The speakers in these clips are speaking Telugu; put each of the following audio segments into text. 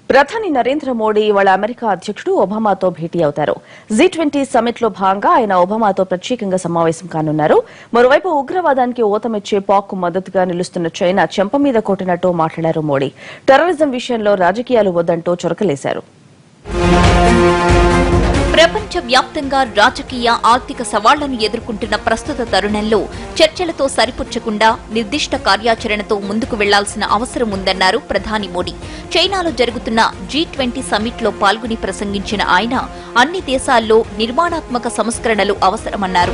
ప్రధాని నరేంద్ర మోడీ ఇవాళ అమెరికా అధ్యక్షుడు ఒబామాతో భేటీ అవుతారు. G20 సమ్మిట్ లో భాగంగా ఆయన ఒబామాతో ప్రత్యేకంగా సమావేశం కానున్నారు. మరోవైపు ఉగ్రవాదానికి ఊతమిచ్చే పాక్ మద్దతుగా నిలుస్తున్న చైనా చెంప మీద కొట్టినట్టు మాట్లాడారు మోడీ. టెర్రరిజం విషయంలో రాజకీయాలు వద్దంటూ చురకలేశారు. ప్రపంచ వ్యాప్తంగా రాజకీయ ఆర్థిక సవాళ్లను ఎదుర్కొంటున్న ప్రస్తుత తరుణంలో చర్చలతో సరిపుచ్చకుండా నిర్దిష్ట కార్యాచరణతో ముందుకు వెళ్లాల్సిన అవసరం ఉందన్నారు ప్రధాని మోడీ. చైనాలో జరుగుతున్న G20 సమ్మిట్లో పాల్గొని ప్రసంగించిన ఆయన అన్ని దేశాల్లో నిర్మాణాత్మక సంస్కరణలు అవసరమన్నారు.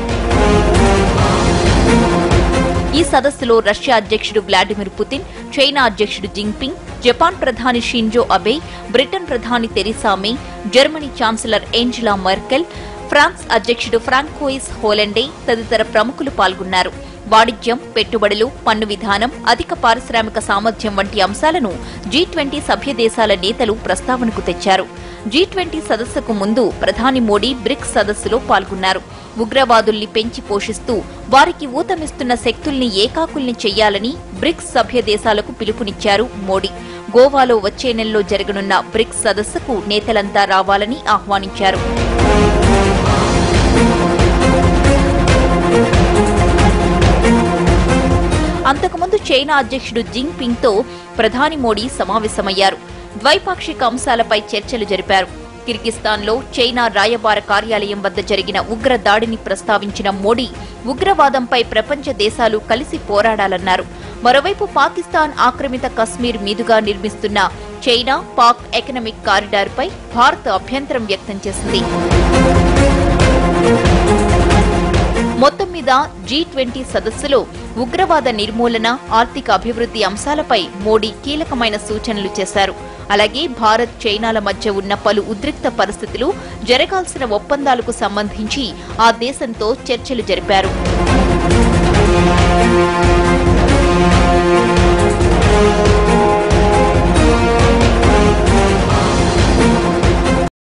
ఈ సదస్సులో రష్యా అధ్యక్షుడు వ్లాదిమిర్ పుతిన్, చైనా అధ్యక్షుడు జిన్పింగ్, జపాన్ ప్రధాని షింజో అబే, బ్రిటన్ ప్రధాని Theresa May, Germany chancellor Angela Merkel, France అధ్యక్షుడు ఫ్రాంకోయిస్ హోలండే తదితర ప్రముఖులు పాల్గొన్నారు. వాణిజ్యం, పెట్టుబడులు, పన్ను విధానం, అధిక పారిశ్రామిక సామర్థ్యం వంటి అంశాలను G20 సభ్య దేశాల నేతలు ప్రస్తావనకు తెచ్చారు. G20 సదస్సుకు ముందు ప్రధాని మోడీ బ్రిక్స్ సదస్సులో పాల్గొన్నారు. ఉగ్రవాదుల్ని పెంచి పోషిస్తూ వారికి ఊతమిస్తున్న శక్తుల్ని ఏకాకుల్ని చెయ్యాలని బ్రిక్స్ సభ్య దేశాలకు పిలుపునిచ్చారు మోడీ. గోవాలో వచ్చే నెలలో జరగనున్న బ్రిక్స్ సదస్సుకు నేతలంతా రావాలని ఆహ్వానించారు. అంతకుముందు చైనా అధ్యక్షుడు జిన్పింగ్ తో ప్రధాని మోడీ సమావేశమయ్యారు. ద్వైపాక్షిక అంశాలపై చర్చలు జరిపారు. కిర్గిస్థాన్లో చైనా రాయబార కార్యాలయం వద్ద జరిగిన ఉగ్ర దాడిని ప్రస్తావించిన మోడీ ఉగ్రవాదంపై ప్రపంచ దేశాలు కలిసి పోరాడాలన్నారు. మరోవైపు పాకిస్తాన్ ఆక్రమిత కశ్మీర్ మీదుగా నిర్మిస్తున్న చైనా పాక్ ఎకనామిక్ కారిడార్పై భారత్ అభ్యంతరం వ్యక్తం చేసింది. మొత్తం మీద G20 సదస్సులో ఉగ్రవాద నిర్మూలన, ఆర్థిక అభివృద్ధి అంశాలపై మోడీ కీలకమైన సూచనలు చేశారు. అలాగే భారత్, చైనాల మధ్య ఉన్న పలు ఉద్రిక్త పరిస్థితులు, జరగాల్సిన ఒప్పందాలకు సంబంధించి ఆ దేశంతో చర్చలు జరిపారు.